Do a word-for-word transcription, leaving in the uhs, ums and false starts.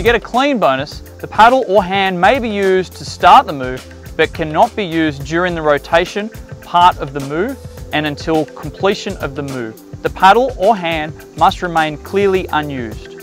get a clean bonus, the paddle or hand may be used to start the move, but cannot be used during the rotation part of the move and until completion of the move. The paddle or hand must remain clearly unused.